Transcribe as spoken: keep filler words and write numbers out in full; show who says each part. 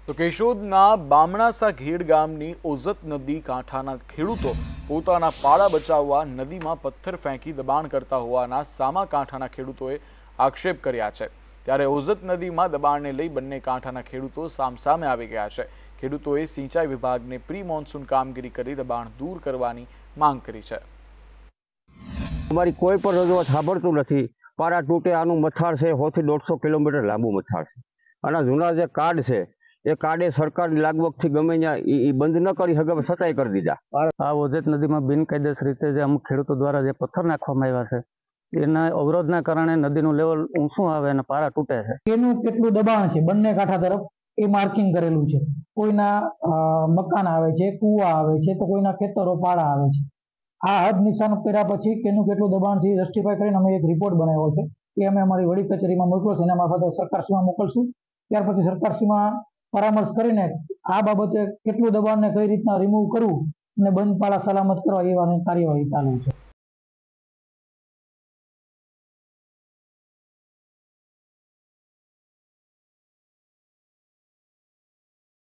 Speaker 1: તો કેશોદના બામણાસા ઘેડ ગામની ઓઝત નદી કાંઠાના ખેડૂતો પોતાના પાળા બચાવવા નદીમાં પથ્થર ફેંકી દબાણ કરતા હોવાના સામા કાંઠાના ખેડૂતોએ આક્ષેપ કર્યા છે। ત્યારે ઓઝત નદીમાં દબાણને લઈ બંને કાંઠાના ખેડૂતો સામસામે આવી ગયા છે। ખેડૂતોએ સિંચાઈ વિભાગને પ્રી મોન્સૂન કામગીરી કરી દબાણ દૂર કરવાની માંગ કરી છે।
Speaker 2: અમારી કોઈ પણ રજૂઆત સાંભળતું નથી। પારા તૂટે આનું મથાળ છે સો થી દોઢસો કિલોમીટર લાંબુ મથાળ છે। અને જૂના જે કાર્ડ છે એ કાર્ડે સરકારની લાગવગથી ગમે ત્યાં એ બંધ ન કરી શકે છતાંય કરી દીધા।
Speaker 3: આ ઓઝત નદીમાં બિનકાયદેસર રીતે જે અમુક ખેડૂતો દ્વારા જે પથ્થર નાખવામાં આવ્યા છે એના અવરોધના કારણે નદીનું લેવલ ઊંચું આવે અને પારા તૂટે છે।
Speaker 4: એનું કેટલું દબાણ છે બંને કાંઠા તરફ એ માર્કિંગ કરેલું છે। કોઈના મકાન આવે છે, કુવા આવે છે, તો કોઈના ખેતરો પાડા આવે છે। આ હદ નિશાન કર્યા પછી કેનું કેટલું દબાણ છે જસ્ટિફાઈ કરીને અમે એક રિપોર્ટ બનાવ્યો છે એ અમે અમારી વડી કચેરીમાં મોકલો છે। એના મારફતે સરકારશ્રીમાં મોકલશું। ત્યાર પછી સરકારશ્રીમાં પરામર્શ કરીને આ બાબતે કેટલું દબાણ ને કઈ રીતના રિમૂવ કરવું અને બંધ પાળા સલામત કરવા એવાની કાર્યવાહી ચાલુ છે।